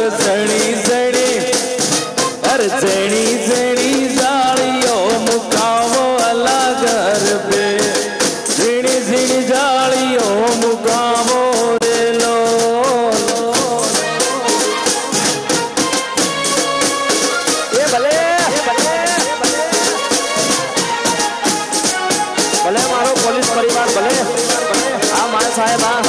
जणी जणी अर जणी जणी जालियो मुकावो अला घर पे झिणी झिणी जालियो मुकावो रे लो ये भले भले मारो पोलीस परिवार भले आ मारे साहेब आ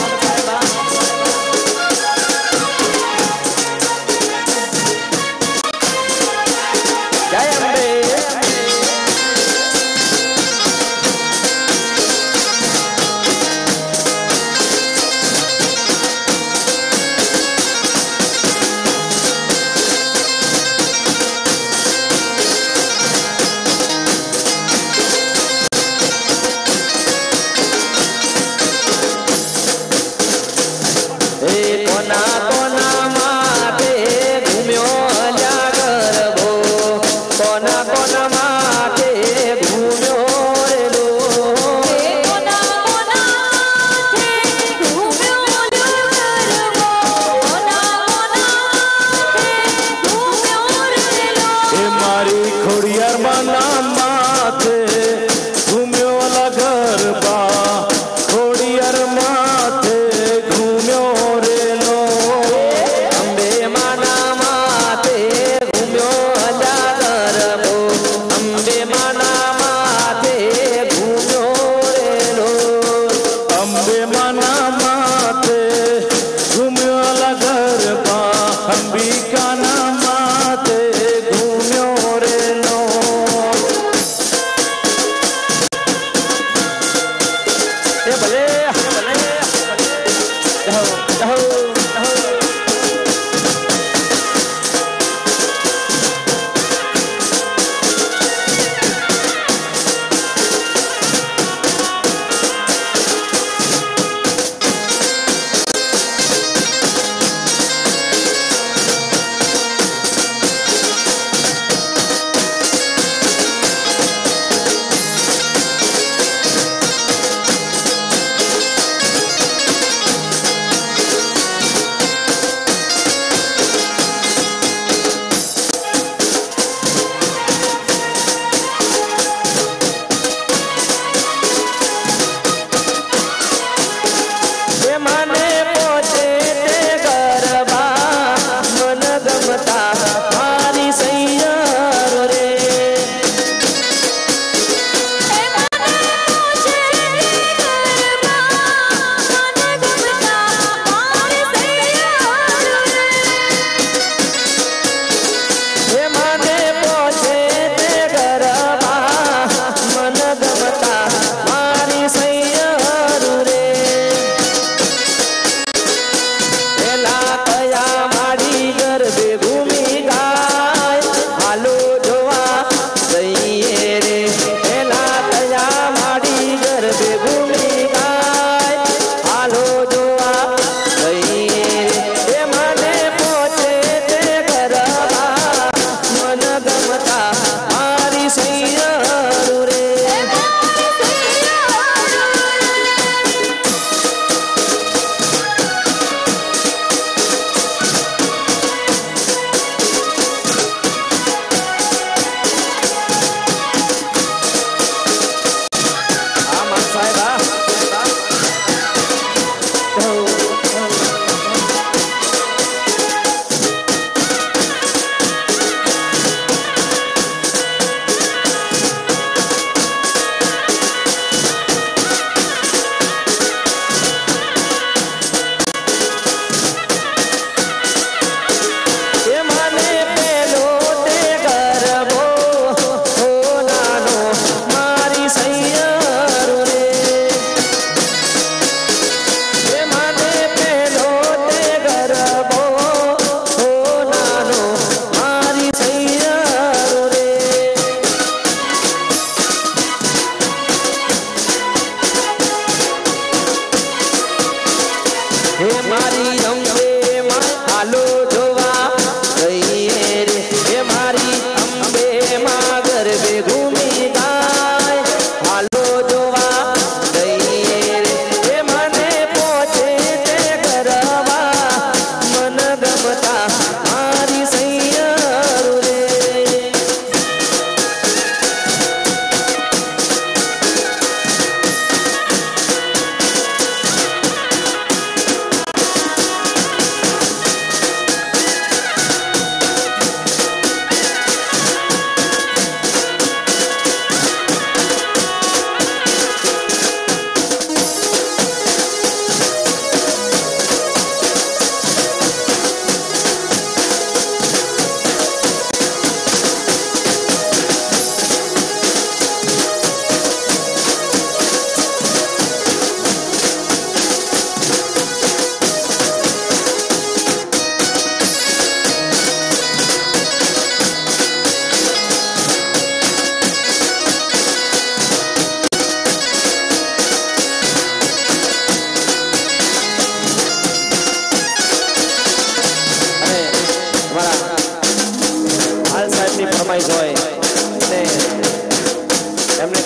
गमता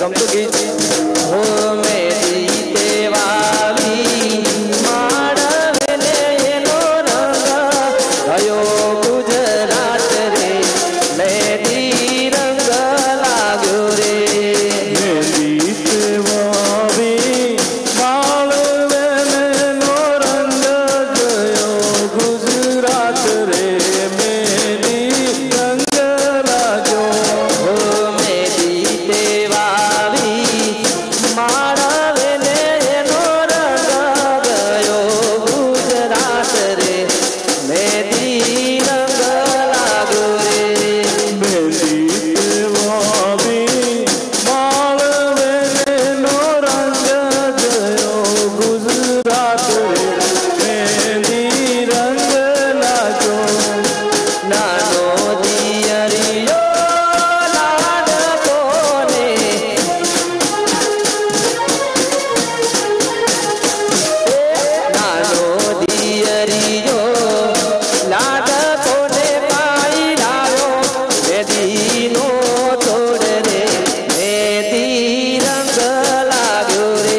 ગમતું ગીત હો મેરી દેવાલી માડવે એનો રંગ ગયો ગુજરાત રે મેરી રંગ લાગ્યો રે મેરી દેવાલી માડવે એનો રંગ ગયો ગુજરાત રે મેરી રંગ લાગ્યો હો મેરી દેવાલી માડવે એનો રંગ ગયો ગુજરાત રે મેરી રંગ લાગ્યો રે મેરી દેવાલી માળવે એનો રંગ ગયો ગુજરાત રે મેરી રંગ લાગ્યો નાનો દિયરિયો લાડકોને નાનો દિયરિયો લાડકોને પાઈ લાવ્યો મેદીનો તોડ રે મેદી રંગ લાગ્યો રે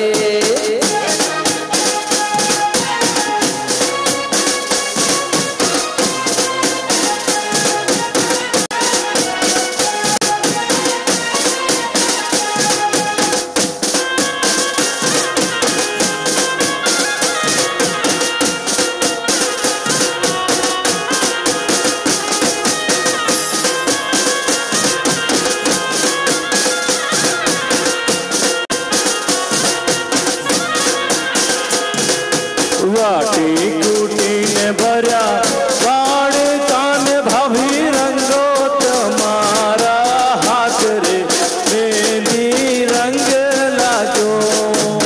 વાટી કૂટીને ભર્યા વાડ કાન ભાભી રંગો તમારા હાથ રે મેરી રંગ લાગ્યો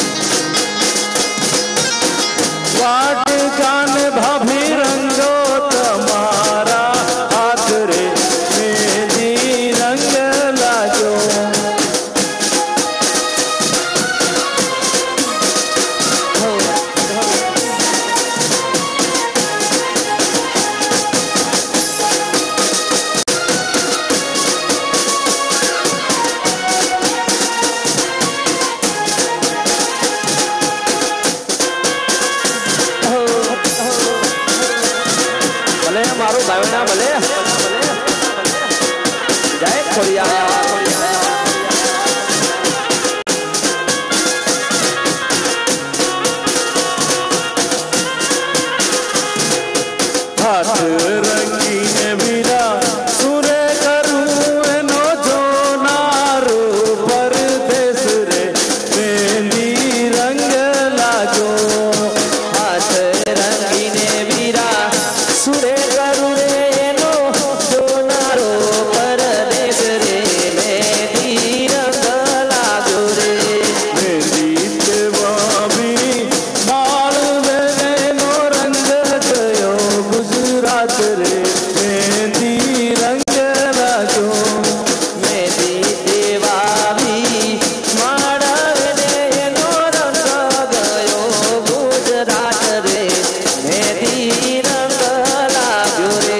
વાડ કાન ભાભી રંગો તમારા હાથ રે મેરી રંગ લાગ્યો ભલે મારું ભાવના ભલે જય ખોડિયાર હાથ રંગીને વીરા સુરે કરું એનો જોનારો પરદેશ રે મેરી રંગ લાગ્યો હાથ રંગીને વીરા સુરે કરું રે એનો જોનારો પરદેશ રે મેદી રંગ લાગ્યો રે મેરી દેવાલી માળવે એનો રંગ ગયો ગુજરાત રે મેરી રંગ લાગ્યો મેદી દેવાલી માડવે એનો રંગ ગયો ગુજરાત રે મેદી રંગ લાગ્યો રે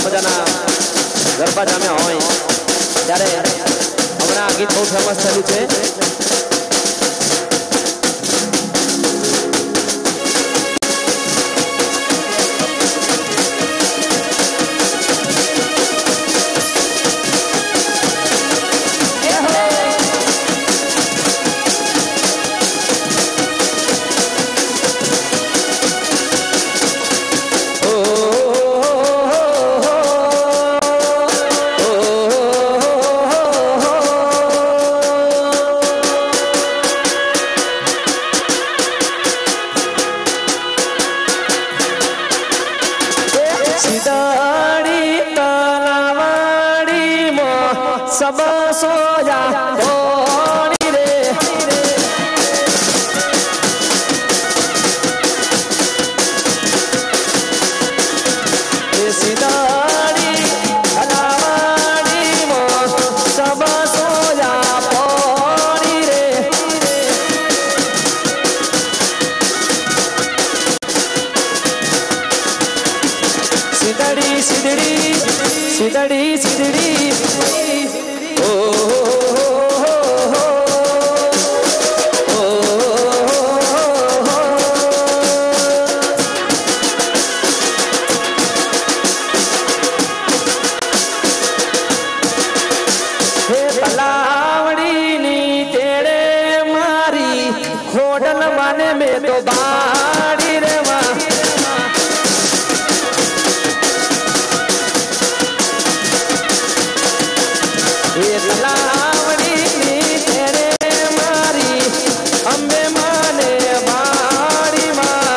મજાના ગરબા જામ્યા હોય ત્યારે હમણાં આ ગીત બહુ ફેમસ થયું છે. सब सोया बोनी रे सीताड़ी कलावाड़ी मो सब सोया बोनी रे सीतड़ी सीतड़ी सीतड़ी सीतड़ी खोडल माने में तो बाड़ी रे माँ ये तलावड़ी तेरे मारी अम्बे माने बाड़ी माँ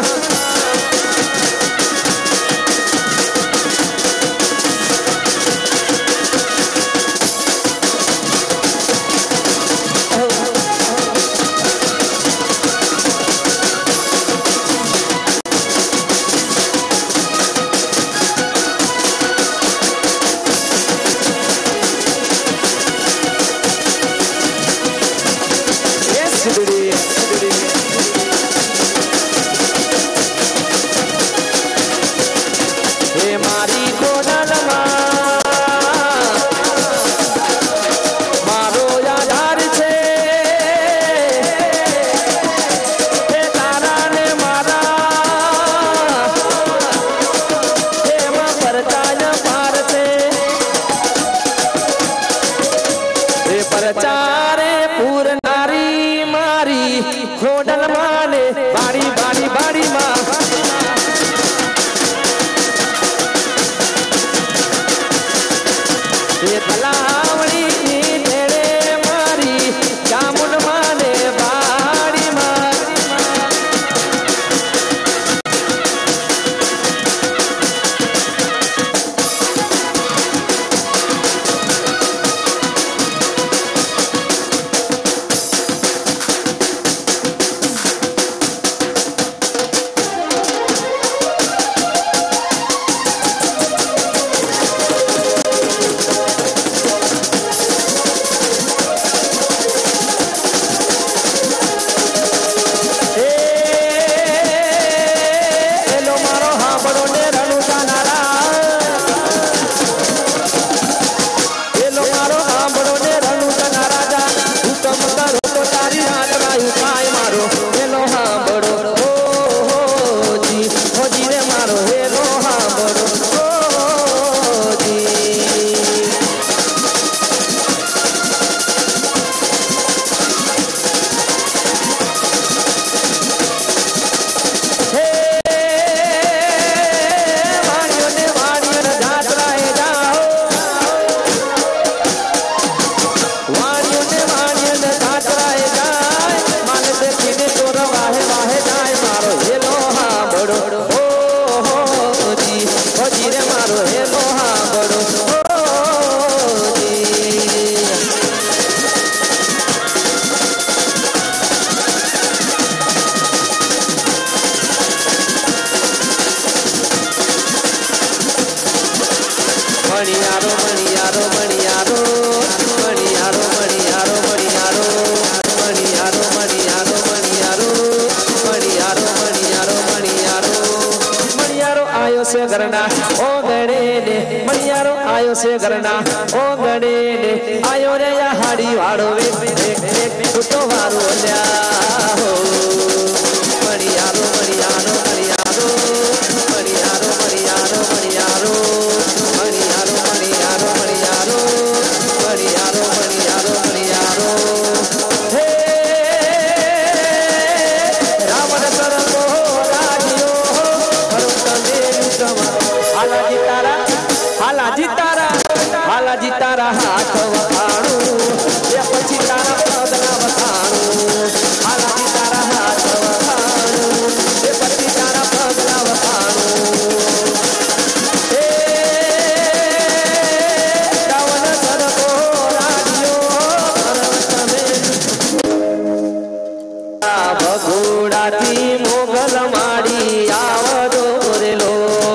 चारे पूरनारी मारी खोडल माने बाड़ी बाड़ी बाड़ी माँ ये तलावड़ी तेरे मारी जामुन माने बाड़ी माँ घरना ओ गणे ने मणियारो आयो से घरना ओ गणे ने आयो रे या हाड़ी वाड़ो वे फुटो वारो ल्या हो मणियारो मणियारो मणियारो मणियारो मणियारो मणियारो मणियारो मणियारो मणियारो मणियारो मणियारो मणियारो हे रावण सरको राजियो हालाजी तारा हाथ वखाणू या पछी तारा पगला वखाणू हालाजी तारा हाथ वखाणू या पछी तारा पगला वखाणू हे रावण सरको राजियो पर्वत में भगोड़ाथी मोगल माड़ी आवदो रे लो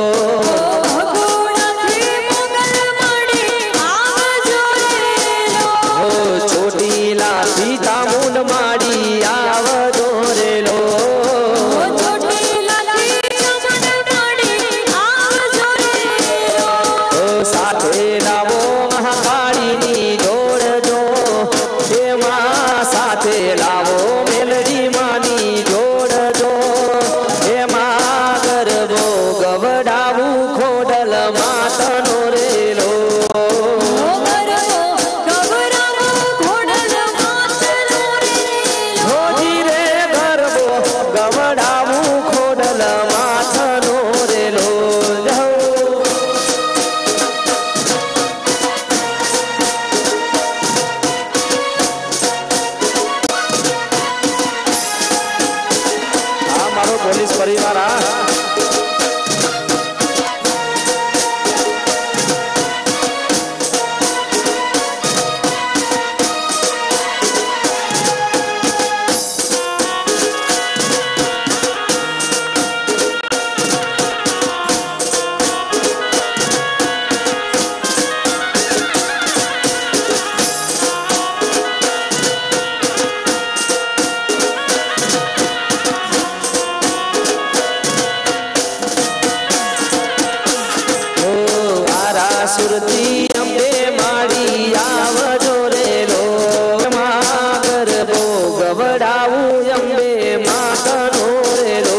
सुरती अंबे माड़ी आवजो रे लो मागर बो गवड़ाऊ अंबे मातनो रे लो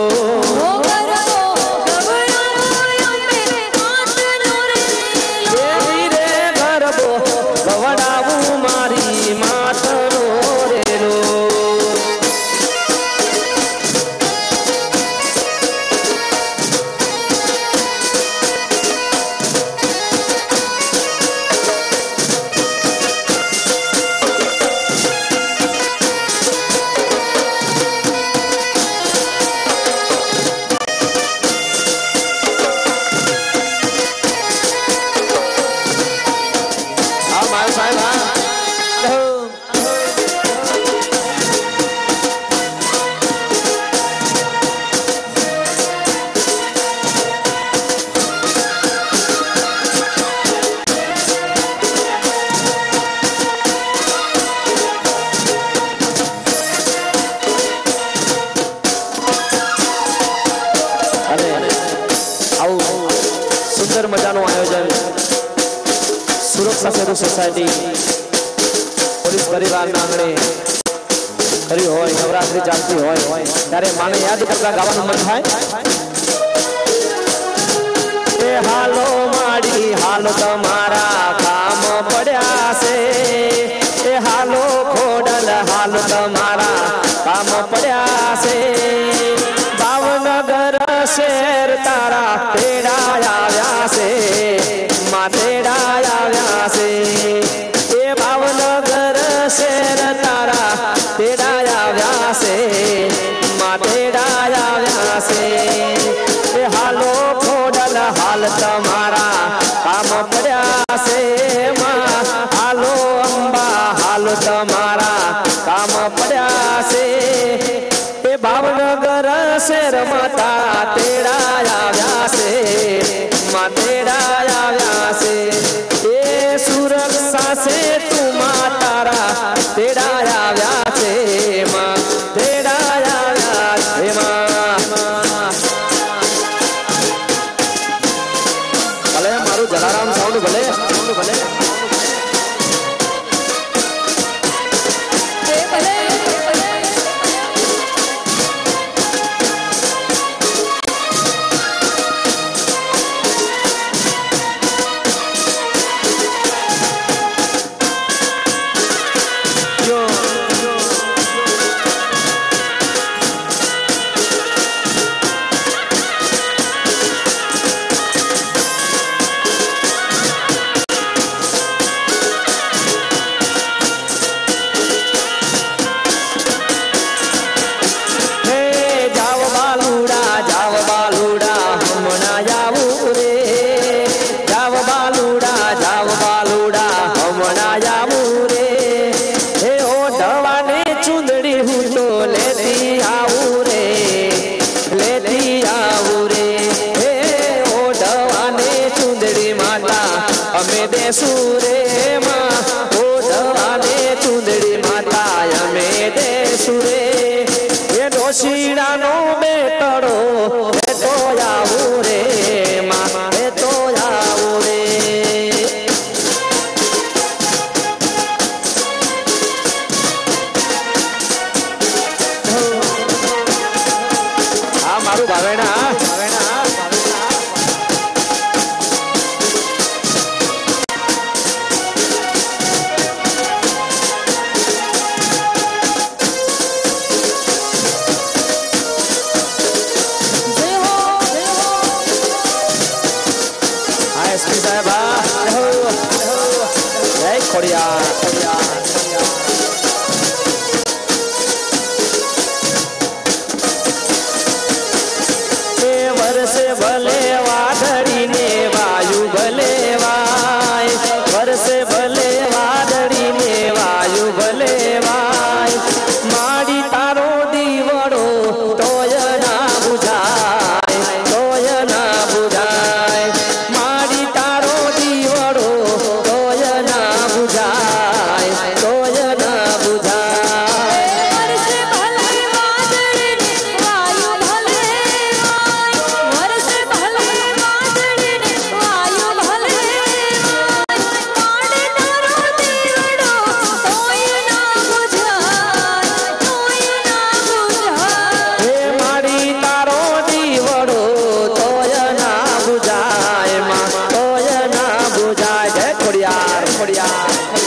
देवी रे गरबो गवड़ाऊ मारी मातनो रे लो सुंदर मजाનું આયોજન સુરક્ષા સેતુ સોસાયટી પોલીસ પરિવારના આંગણે કર્યું હોય નવરાત્રી ચાલતી હોય ત્યારે માને યાદ કરતા ગાવાનું મન થાય એ હાલો માડી હાલો તમારા કામ પડ્યા છે એ હાલો ખોડલ હાલો તમારા કામ પડ્યા છે ભાવનગર શહેર તારા તેડા આવ્યા છે માતેડા આવ્યા છે એ ભાવનગર શહેર તારા તેડા આવ્યા છે માતેડા આવ્યા છે એ હાલો ખોડલ હાલ તમારા કામ પડ્યા છે હાલો અંબા હાલો તમારા કામ પડ્યા છે એ ભાવનગર શહેર માતા તેડા આવ્યા છે માતેડા આવ્યા છે એ સુરક્ષા છે તું માતારા તેડા આવ્યા છે તેડા આવ્યા છે જલારામ સાઉન્ડ ભલે સાઉન્ડ ભલે સુરે માં ઓઢવાને ચુંદડી માતા અમે દે સુરે એ ડોશીડાનો બેટડો એ તો આવું રે માં એ તો આવું રે આ મારું ભાવેણા વર્ષે ભલે વાદળી ને વાયુ ભલે વાય વર્ષે ભલે વાદળી ને વાયુ ભલે વાય માડી તારો દીવડો તોય ના બુઝાય માડી તારો દીવડો તોય ના બુઝાય ખોડિયાર